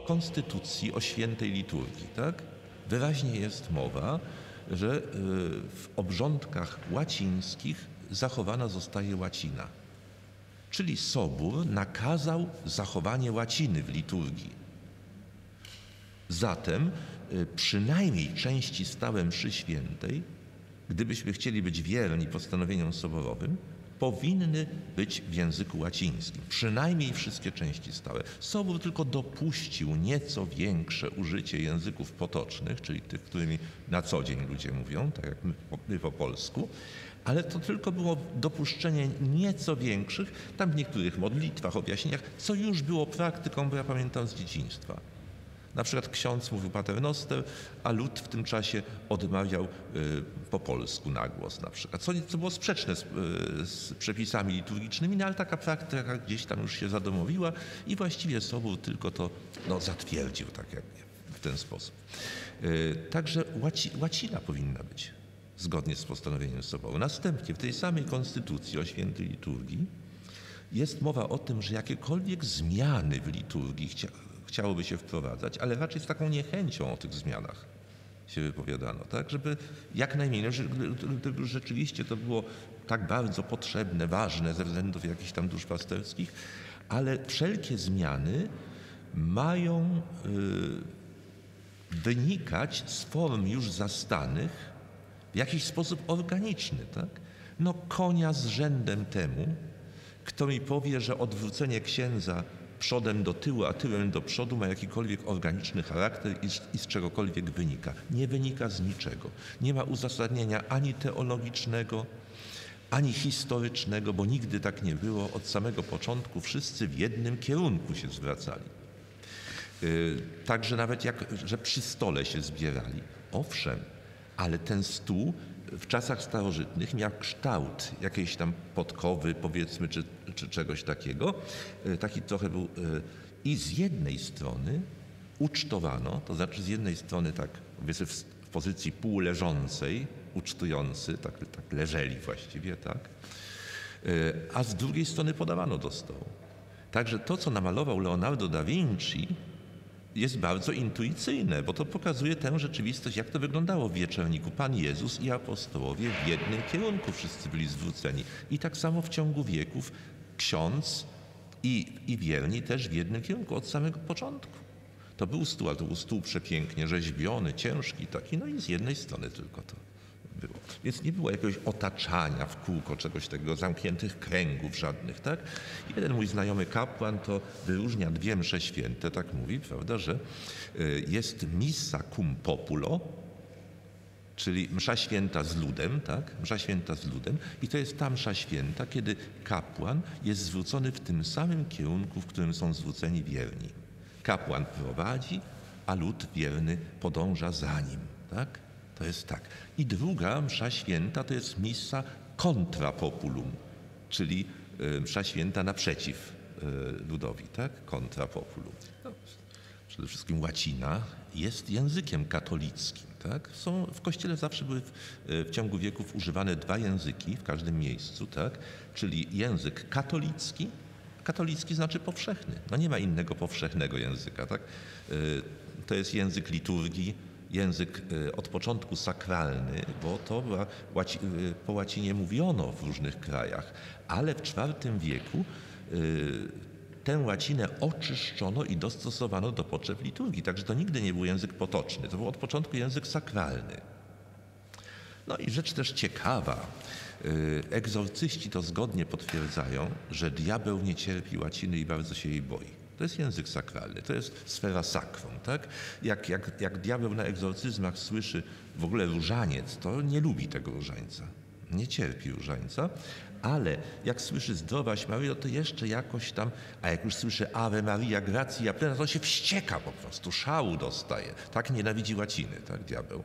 konstytucji o świętej liturgii, tak? Wyraźnie jest mowa, że w obrządkach łacińskich zachowana zostaje łacina. Czyli Sobór nakazał zachowanie łaciny w liturgii. Zatem przynajmniej części stałe mszy świętej, gdybyśmy chcieli być wierni postanowieniom soborowym, powinny być w języku łacińskim. Przynajmniej wszystkie części stałe. Sobór tylko dopuścił nieco większe użycie języków potocznych, czyli tych, którymi na co dzień ludzie mówią, tak jak my po polsku, ale to tylko było dopuszczenie nieco większych, tam w niektórych modlitwach, objaśnieniach, co już było praktyką, bo ja pamiętam z dzieciństwa. Na przykład ksiądz mówił paternoster, a lud w tym czasie odmawiał po polsku na głos na przykład, co było sprzeczne z przepisami liturgicznymi, no ale taka praktyka gdzieś tam już się zadomowiła i właściwie Sobór tylko to zatwierdził tak jak w ten sposób. Także łacina powinna być zgodnie z postanowieniem Soboru. Następnie w tej samej konstytucji o świętej liturgii jest mowa o tym, że jakiekolwiek zmiany w liturgii chciałoby się wprowadzać, ale raczej z taką niechęcią o tych zmianach się wypowiadano, tak? Żeby jak najmniej, gdyby rzeczywiście to było tak bardzo potrzebne, ważne ze względów jakichś tam duszpasterskich, ale wszelkie zmiany mają wynikać z form już zastanych w jakiś sposób organiczny, tak? No konia z rzędem temu, kto mi powie, że odwrócenie księdza przodem do tyłu, a tyłem do przodu ma jakikolwiek organiczny charakter i z czegokolwiek wynika. Nie wynika z niczego. Nie ma uzasadnienia ani teologicznego, ani historycznego, bo nigdy tak nie było. Od samego początku wszyscy w jednym kierunku się zwracali. Także nawet że przy stole się zbierali. Owszem, ale ten stół w czasach starożytnych miał kształt jakiejś tam podkowy, powiedzmy, czy czegoś takiego. Taki trochę był i z jednej strony ucztowano, to znaczy z jednej strony tak powiedzmy w pozycji półleżącej, ucztujący, tak leżeli właściwie, tak, a z drugiej strony podawano do stołu. Także to, co namalował Leonardo da Vinci, jest bardzo intuicyjne, bo to pokazuje tę rzeczywistość, jak to wyglądało w wieczerniku. Pan Jezus i apostołowie w jednym kierunku wszyscy byli zwróceni. I tak samo w ciągu wieków ksiądz i wierni też w jednym kierunku od samego początku. To był stół, ale to był stół przepięknie rzeźbiony, ciężki taki, no i z jednej strony tylko to było. Więc nie było jakiegoś otaczania w kółko czegoś takiego, zamkniętych kręgów żadnych, tak? Jeden mój znajomy kapłan to wyróżnia dwie msze święte, tak mówi, prawda, że jest missa cum populo, czyli msza święta z ludem, tak? Msza święta z ludem i to jest ta msza święta, kiedy kapłan jest zwrócony w tym samym kierunku, w którym są zwróceni wierni. Kapłan prowadzi, a lud wierny podąża za nim, tak? To jest tak. I druga msza święta to jest missa contra populum, czyli msza święta naprzeciw ludowi, tak? Contra populum. No, przede wszystkim łacina jest językiem katolickim, tak? W Kościele zawsze były w ciągu wieków używane dwa języki w każdym miejscu, tak? Czyli język katolicki. Katolicki znaczy powszechny. No nie ma innego powszechnego języka, tak? To jest język liturgii, język od początku sakralny, bo to po łacinie mówiono w różnych krajach, ale w IV wieku tę łacinę oczyszczono i dostosowano do potrzeb liturgii. Także to nigdy nie był język potoczny, to był od początku język sakralny. No i rzecz też ciekawa, egzorcyści to zgodnie potwierdzają, że diabeł nie cierpi łaciny i bardzo się jej boi. To jest język sakralny, to jest sfera sacrum, tak? Jak diabeł na egzorcyzmach słyszy w ogóle różaniec, to nie lubi tego różańca, nie cierpi różańca, ale jak słyszy zdrowaś Maryjo, to jeszcze jakoś tam, a jak już słyszy Ave Maria Gratia plena, to się wścieka po prostu, szału dostaje. Tak nienawidzi łaciny, tak, diabeł.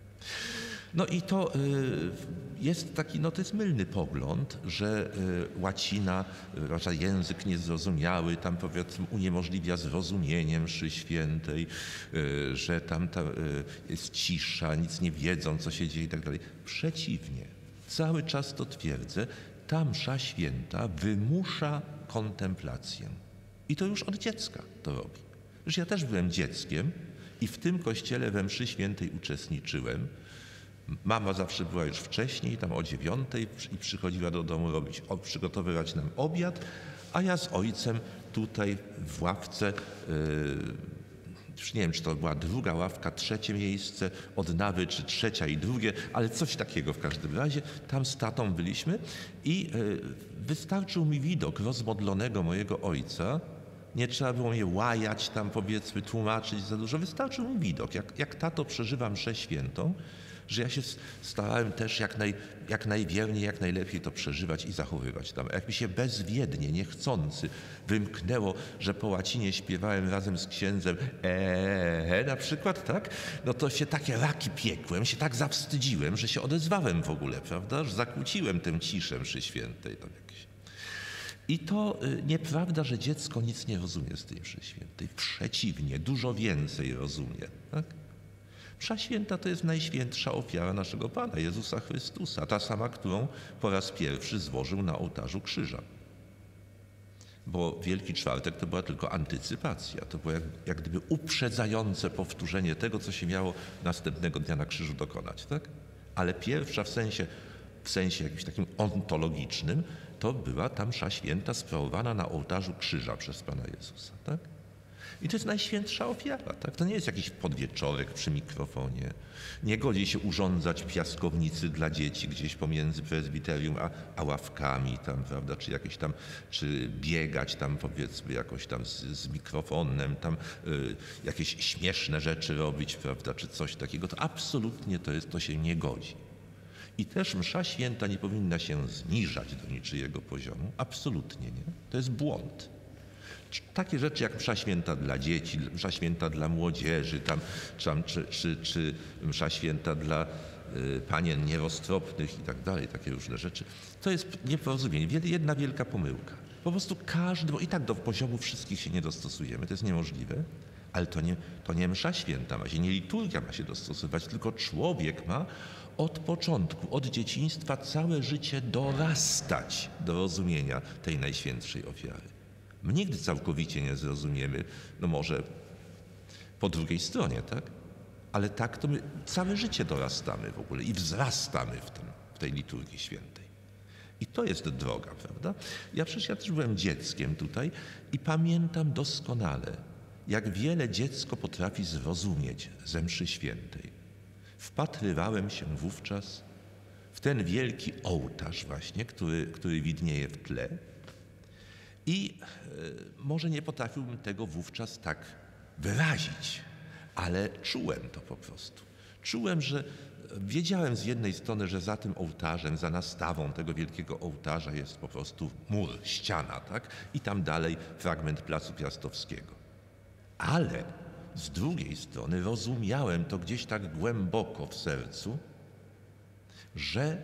No i to jest taki, to jest mylny pogląd, że łacina, język niezrozumiały, tam powiedzmy uniemożliwia zrozumienie mszy świętej, że tam jest cisza, nic nie wiedzą, co się dzieje i tak dalej. Przeciwnie, cały czas to twierdzę, ta msza święta wymusza kontemplację. I to już od dziecka to robi. że ja też byłem dzieckiem i w tym kościele we mszy świętej uczestniczyłem. Mama zawsze była już wcześniej, tam o 9:00 i przychodziła do domu przygotowywać nam obiad, a ja z ojcem tutaj w ławce, już nie wiem, czy to była druga ławka, trzecie miejsce od nawy, czy trzecia i drugie, ale coś takiego w każdym razie. Tam z tatą byliśmy i wystarczył mi widok rozmodlonego mojego ojca. Nie trzeba było mnie łajać tam, powiedzmy, tłumaczyć za dużo. Wystarczył mi widok, jak tato przeżywa mszę świętą, że ja się starałem też jak najwierniej, jak najlepiej to przeżywać i zachowywać tam. Jak mi się bezwiednie, niechcący wymknęło, że po łacinie śpiewałem razem z księdzem na przykład, tak? No to się takie raki piekłem, się tak zawstydziłem, że się odezwałem w ogóle, prawda? Że zakłóciłem tę ciszę mszy świętej. Tam jakieś. I to nieprawda, że dziecko nic nie rozumie z tej mszy świętej. Przeciwnie, dużo więcej rozumie, tak? Msza święta to jest najświętsza ofiara naszego Pana, Jezusa Chrystusa, ta sama, którą po raz pierwszy złożył na ołtarzu krzyża. Bo Wielki Czwartek to była tylko antycypacja, to było jak gdyby uprzedzające powtórzenie tego, co się miało następnego dnia na krzyżu dokonać, tak? Ale pierwsza w sensie jakimś takim ontologicznym, to była ta msza święta sprawowana na ołtarzu krzyża przez Pana Jezusa, tak? I to jest najświętsza ofiara, tak? To nie jest jakiś podwieczorek przy mikrofonie. Nie godzi się urządzać piaskownicy dla dzieci gdzieś pomiędzy prezbiterium a ławkami tam, prawda? Czy biegać tam, powiedzmy, jakoś tam z mikrofonem, tam jakieś śmieszne rzeczy robić, prawda? Czy coś takiego. To absolutnie to się nie godzi. I też msza święta nie powinna się zniżać do niczyjego poziomu. Absolutnie nie. To jest błąd. Takie rzeczy jak msza święta dla dzieci, msza święta dla młodzieży, czy msza święta dla panien nieroztropnych i tak dalej, takie różne rzeczy, to jest nieporozumienie, jedna wielka pomyłka. Po prostu każdy, bo i tak do poziomu wszystkich się nie dostosujemy, to jest niemożliwe, ale to nie msza święta ma się, nie liturgia ma się dostosować, tylko człowiek ma od początku, od dzieciństwa całe życie dorastać do rozumienia tej najświętszej ofiary. My nigdy całkowicie nie zrozumiemy, no może po drugiej stronie, tak? Ale tak to my całe życie dorastamy w ogóle i wzrastamy w tej liturgii świętej. I to jest droga, prawda? Ja też byłem dzieckiem tutaj i pamiętam doskonale, jak wiele dziecko potrafi zrozumieć ze mszy świętej. Wpatrywałem się wówczas w ten wielki ołtarz właśnie, który widnieje w tle. I może nie potrafiłbym tego wówczas tak wyrazić, ale czułem to po prostu. Czułem, że wiedziałem z jednej strony, że za tym ołtarzem, za nastawą tego wielkiego ołtarza jest po prostu mur, ściana, tak? I tam dalej fragment Placu Piastowskiego. Ale z drugiej strony rozumiałem to gdzieś tak głęboko w sercu, że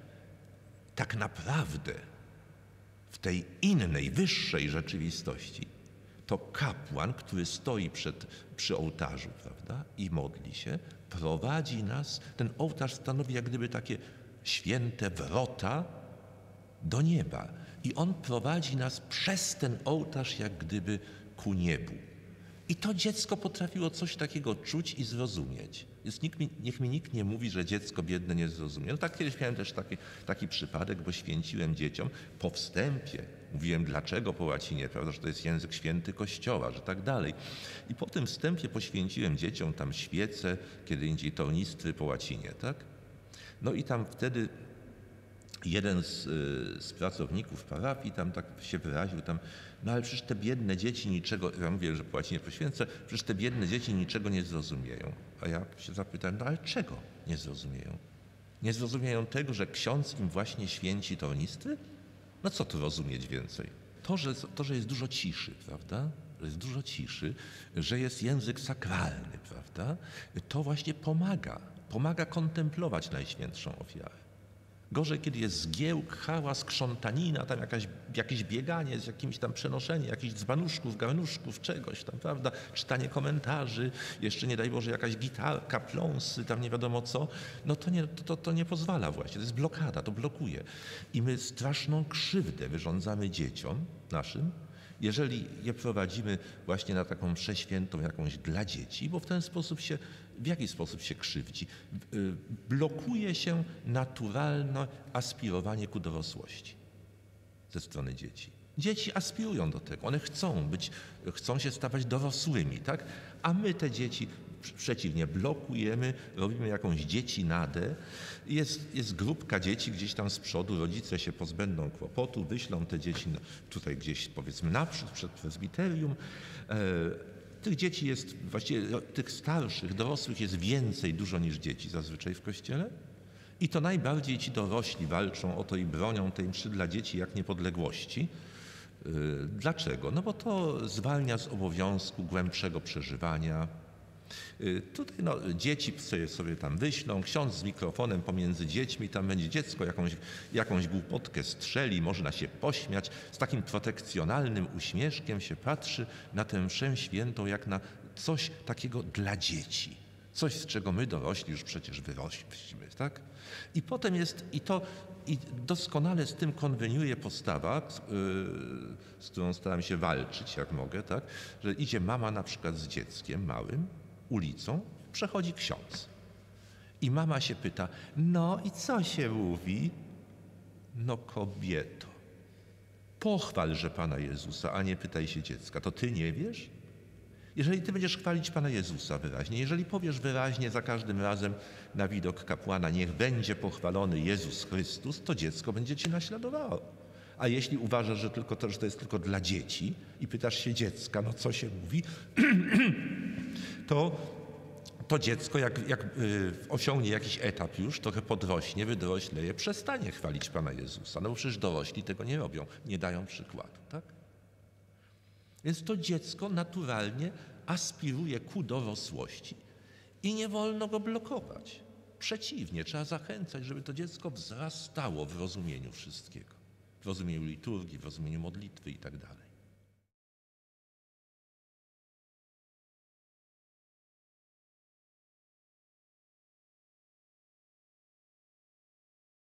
tak naprawdę w tej innej, wyższej rzeczywistości to kapłan, który stoi przy ołtarzu, prawda, i modli się, prowadzi nas, ten ołtarz stanowi jak gdyby takie święte wrota do nieba. I on prowadzi nas przez ten ołtarz jak gdyby ku niebu. I to dziecko potrafiło coś takiego czuć i zrozumieć. Niech mi nikt nie mówi, że dziecko biedne nie zrozumie. No tak kiedyś miałem też taki przypadek, bo święciłem dzieciom po wstępie. Mówiłem, dlaczego po łacinie, prawda, że to jest język święty Kościoła, że tak dalej. I po tym wstępie poświęciłem dzieciom tam świece, kiedy indziej tornistry po łacinie, tak? No i tam wtedy jeden z pracowników parafii tam tak się wyraził, no ale przecież te biedne dzieci niczego, ja mówię, że po łacinie poświęcę, przecież te biedne dzieci niczego nie zrozumieją. A ja się zapytałem, no ale czego nie zrozumieją? Nie zrozumieją tego, że ksiądz im właśnie święci tornistry? No co tu rozumieć więcej? To, że jest dużo ciszy, prawda? Że jest dużo ciszy, że jest język sakralny, prawda? To właśnie pomaga kontemplować Najświętszą Ofiarę. Gorzej, kiedy jest zgiełk, hałas, krzątanina, tam jakieś bieganie, z jakimś tam przenoszenie jakichś dzbanuszków, garnuszków, czegoś tam, prawda? Czytanie komentarzy, jeszcze nie daj Boże jakaś gitarka, pląsy, tam nie wiadomo co. No to nie pozwala właśnie, to jest blokada, to blokuje. I my straszną krzywdę wyrządzamy dzieciom naszym, jeżeli je prowadzimy właśnie na taką mszę świętą jakąś dla dzieci, bo w ten sposób w jaki sposób się krzywdzi? Blokuje się naturalne aspirowanie ku dorosłości ze strony dzieci. Dzieci aspirują do tego, one chcą się stawać dorosłymi, tak? A my te dzieci przeciwnie blokujemy, robimy jakąś dziecinadę. Jest grupka dzieci gdzieś tam z przodu, rodzice się pozbędą kłopotu, wyślą te dzieci tutaj gdzieś powiedzmy naprzód, przed prezbiterium. Tych dzieci jest, właściwie tych starszych, dorosłych jest więcej dużo niż dzieci zazwyczaj w kościele. I to najbardziej ci dorośli walczą o to i bronią tej mszy dla dzieci jak niepodległości. Dlaczego? No bo to zwalnia z obowiązku głębszego przeżywania. Tutaj dzieci sobie tam wyślą, ksiądz z mikrofonem pomiędzy dziećmi, tam będzie dziecko jakąś głupotkę strzeli, można się pośmiać, z takim protekcjonalnym uśmieszkiem się patrzy na tę mszę świętą jak na coś takiego dla dzieci. Coś, z czego my dorośli już przecież wyrośliśmy, tak? I potem i doskonale z tym konweniuje postawa, z którą staram się walczyć, jak mogę, tak? Że idzie mama na przykład z dzieckiem małym, ulicą, przechodzi ksiądz. I mama się pyta, no i co się mówi? No kobieto, pochwalże Pana Jezusa, a nie pytaj się dziecka. To ty nie wiesz? Jeżeli ty będziesz chwalić Pana Jezusa wyraźnie, jeżeli powiesz wyraźnie za każdym razem na widok kapłana, niech będzie pochwalony Jezus Chrystus, to dziecko będzie cię naśladowało. A jeśli uważasz, że to jest tylko dla dzieci i pytasz się dziecka, no co się mówi, to dziecko jak osiągnie jakiś etap już, trochę podrośnie, wydorośleje, przestanie chwalić Pana Jezusa. No bo przecież dorośli tego nie robią, nie dają przykładu, tak? Więc to dziecko naturalnie aspiruje ku dorosłości i nie wolno go blokować. Przeciwnie, trzeba zachęcać, żeby to dziecko wzrastało w rozumieniu wszystkiego. W rozumieniu liturgii, w rozumieniu modlitwy i tak dalej.